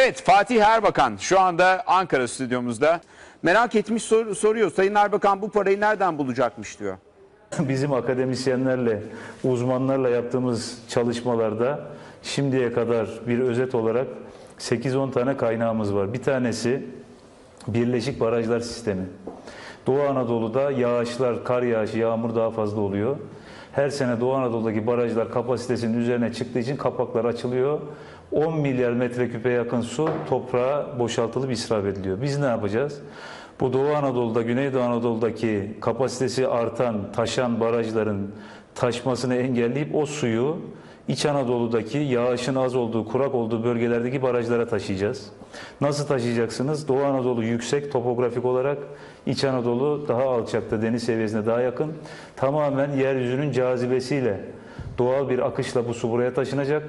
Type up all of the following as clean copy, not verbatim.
Evet, Fatih Erbakan şu anda Ankara stüdyomuzda. Merak etmiş soruyor. Sayın Erbakan bu parayı nereden bulacakmış diyor. Bizim akademisyenlerle, uzmanlarla yaptığımız çalışmalarda şimdiye kadar bir özet olarak 8-10 tane kaynağımız var. Bir tanesi Birleşik Barajlar Sistemi. Doğu Anadolu'da yağışlar, kar yağışı, yağmur daha fazla oluyor. Her sene Doğu Anadolu'daki barajlar kapasitesinin üzerine çıktığı için kapaklar açılıyor. 10 milyar metreküpe yakın su toprağa boşaltılıp israf ediliyor. Biz ne yapacağız? Bu Doğu Anadolu'da, Güneydoğu Anadolu'daki kapasitesi artan, taşan barajların taşmasını engelleyip o suyu İç Anadolu'daki yağışın az olduğu, kurak olduğu bölgelerdeki barajlara taşıyacağız. Nasıl taşıyacaksınız? Doğu Anadolu yüksek topografik olarak, İç Anadolu daha alçakta, deniz seviyesine daha yakın. Tamamen yeryüzünün cazibesiyle, doğal bir akışla bu su buraya taşınacak.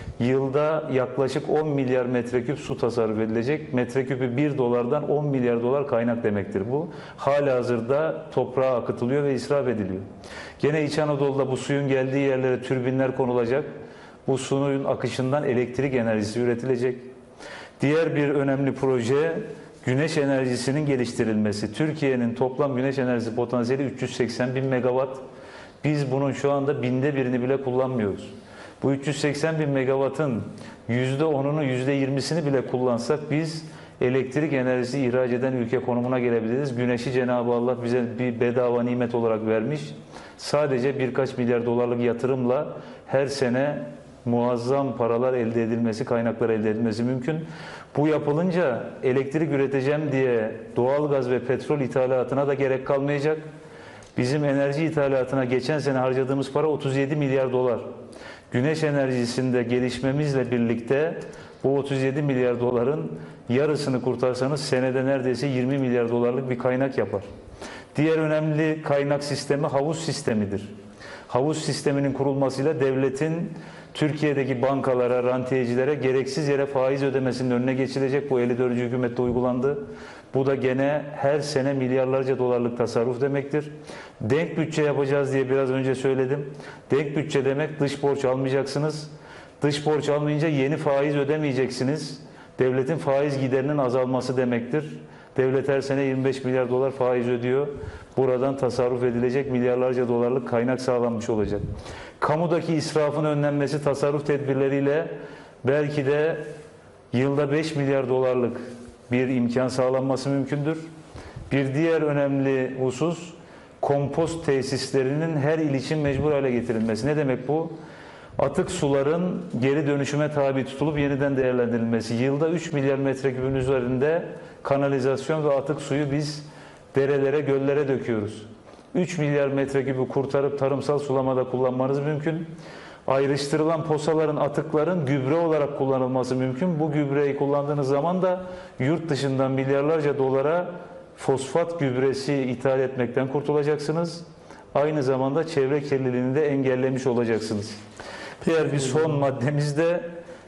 Yılda yaklaşık 10 milyar metreküp su tasarruf edilecek. Metreküpü 1 dolardan 10 milyar dolar kaynak demektir bu. Halihazırda toprağa akıtılıyor ve israf ediliyor. Gene İç Anadolu'da bu suyun geldiği yerlere türbinler konulacak. Bu suyun akışından elektrik enerjisi üretilecek. Diğer bir önemli proje güneş enerjisinin geliştirilmesi. Türkiye'nin toplam güneş enerjisi potansiyeli 380 bin megawatt. Biz bunun şu anda 1/1000'ini bile kullanmıyoruz. Bu 380 bin megawattın %10'unu, %20'sini bile kullansak biz elektrik enerjisi ihraç eden ülke konumuna gelebiliriz. Güneşi Cenab-ı Allah bize bir bedava nimet olarak vermiş. Sadece birkaç milyar dolarlık yatırımla her sene muazzam paralar elde edilmesi, kaynaklar elde edilmesi mümkün. Bu yapılınca elektrik üreteceğim diye doğalgaz ve petrol ithalatına da gerek kalmayacak. Bizim enerji ithalatına geçen sene harcadığımız para 37 milyar dolar. Güneş enerjisinde gelişmemizle birlikte bu 37 milyar doların yarısını kurtarsanız senede neredeyse 20 milyar dolarlık bir kaynak yapar. Diğer önemli kaynak sistemi havuz sistemidir. Havuz sisteminin kurulmasıyla devletin Türkiye'deki bankalara, rantiyecilere gereksiz yere faiz ödemesinin önüne geçilecek. Bu 54. hükümette uygulandı. Bu da gene her sene milyarlarca dolarlık tasarruf demektir. Denk bütçe yapacağız diye biraz önce söyledim. Denk bütçe demek dış borç almayacaksınız. Dış borç almayınca yeni faiz ödemeyeceksiniz. Devletin faiz giderinin azalması demektir. Devlet her sene 25 milyar dolar faiz ödüyor. Buradan tasarruf edilecek milyarlarca dolarlık kaynak sağlanmış olacak. Kamudaki israfın önlenmesi tasarruf tedbirleriyle belki de yılda 5 milyar dolarlık bir imkan sağlanması mümkündür. Bir diğer önemli husus kompost tesislerinin her il için mecbur hale getirilmesi. Ne demek bu? Atık suların geri dönüşüme tabi tutulup yeniden değerlendirilmesi. Yılda 3 milyar metreküpün üzerinde kanalizasyon ve atık suyu biz derelere, göllere döküyoruz. 3 milyar metreküpü kurtarıp tarımsal sulamada kullanmanız mümkün. Ayrıştırılan posaların, atıkların gübre olarak kullanılması mümkün. Bu gübreyi kullandığınız zaman da yurt dışından milyarlarca dolara fosfat gübresi ithal etmekten kurtulacaksınız. Aynı zamanda çevre kirliliğini de engellemiş olacaksınız. Diğer bir son maddemiz de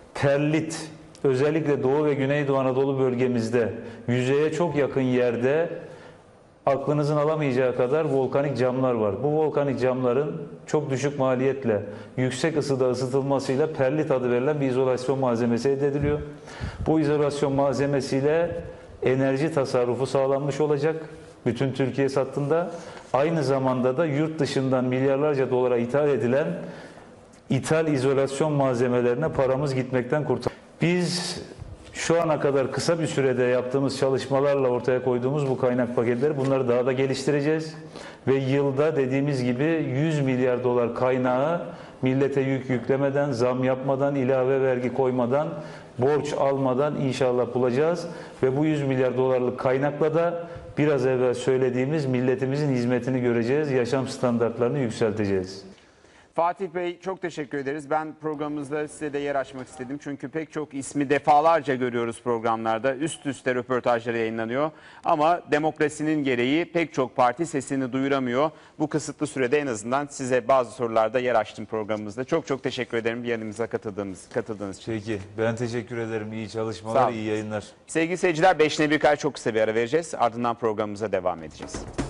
perlit. Özellikle Doğu ve Güneydoğu Anadolu bölgemizde yüzeye çok yakın yerde aklınızın alamayacağı kadar volkanik camlar var. Bu volkanik camların çok düşük maliyetle, yüksek ısıda ısıtılmasıyla perlit adı verilen bir izolasyon malzemesi elde ediliyor. Bu izolasyon malzemesiyle enerji tasarrufu sağlanmış olacak bütün Türkiye hattında. Aynı zamanda da yurt dışından milyarlarca dolara ithal edilen ithal izolasyon malzemelerine paramız gitmekten kurtarılıyor. Biz şu ana kadar kısa bir sürede yaptığımız çalışmalarla ortaya koyduğumuz bu kaynak paketleri bunları daha da geliştireceğiz. Ve yılda dediğimiz gibi 100 milyar dolar kaynağı millete yük yüklemeden, zam yapmadan, ilave vergi koymadan, borç almadan inşallah bulacağız. Ve bu 100 milyar dolarlık kaynakla da biraz evvel söylediğimiz milletimizin hizmetini göreceğiz, yaşam standartlarını yükselteceğiz. Fatih Bey çok teşekkür ederiz. Ben programımızda size de yer açmak istedim. Çünkü pek çok ismi defalarca görüyoruz programlarda. Üst üste röportajları yayınlanıyor. Ama demokrasinin gereği pek çok parti sesini duyuramıyor. Bu kısıtlı sürede en azından size bazı sorularda yer açtım programımızda. Çok çok teşekkür ederim yanımıza katıldığınız için. Peki ben teşekkür ederim. İyi çalışmalar, iyi yayınlar. Sevgili seyirciler 5'ne bir kay çok kısa bir ara vereceğiz. Ardından programımıza devam edeceğiz.